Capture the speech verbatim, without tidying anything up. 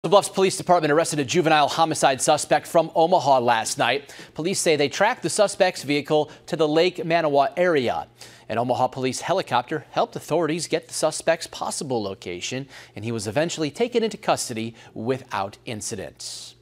The Bluffs Police Department arrested a juvenile homicide suspect from Omaha last night. Police say they tracked the suspect's vehicle to the Lake Manawa area. An Omaha police helicopter helped authorities get the suspect's possible location, and he was eventually taken into custody without incident.